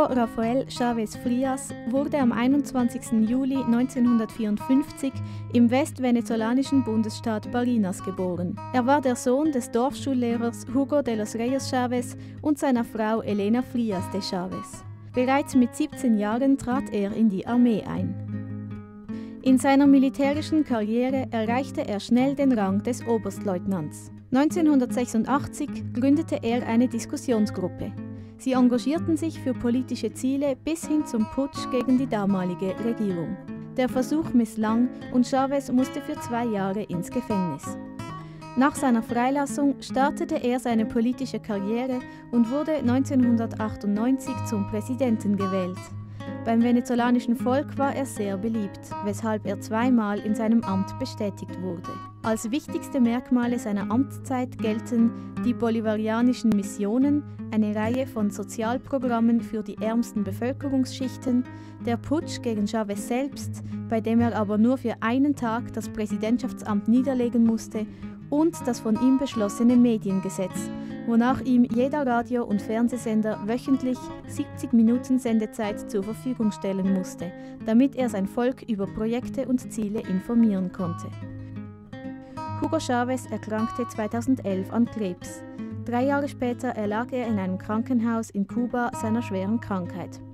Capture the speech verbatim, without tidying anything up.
Rafael Chávez Frías wurde am einundzwanzigsten Juli neunzehnhundertvierundfünfzig im westvenezolanischen Bundesstaat Barinas geboren. Er war der Sohn des Dorfschullehrers Hugo de los Reyes Chávez und seiner Frau Elena Frías de Chávez. Bereits mit siebzehn Jahren trat er in die Armee ein. In seiner militärischen Karriere erreichte er schnell den Rang des Oberstleutnants. neunzehnhundertsechsundachtzig gründete er eine Diskussionsgruppe. Sie engagierten sich für politische Ziele bis hin zum Putsch gegen die damalige Regierung. Der Versuch misslang und Chávez musste für zwei Jahre ins Gefängnis. Nach seiner Freilassung startete er seine politische Karriere und wurde neunzehnhundertachtundneunzig zum Präsidenten gewählt. Beim venezolanischen Volk war er sehr beliebt, weshalb er zweimal in seinem Amt bestätigt wurde. Als wichtigste Merkmale seiner Amtszeit gelten die bolivarianischen Missionen, eine Reihe von Sozialprogrammen für die ärmsten Bevölkerungsschichten, der Putsch gegen Chávez selbst, bei dem er aber nur für einen Tag das Präsidentschaftsamt niederlegen musste, und das von ihm beschlossene Mediengesetz, wonach ihm jeder Radio- und Fernsehsender wöchentlich siebzig Minuten Sendezeit zur Verfügung stellen musste, damit er sein Volk über Projekte und Ziele informieren konnte. Hugo Chávez erkrankte zweitausendelf an Krebs. Drei Jahre später erlag er in einem Krankenhaus in Kuba seiner schweren Krankheit.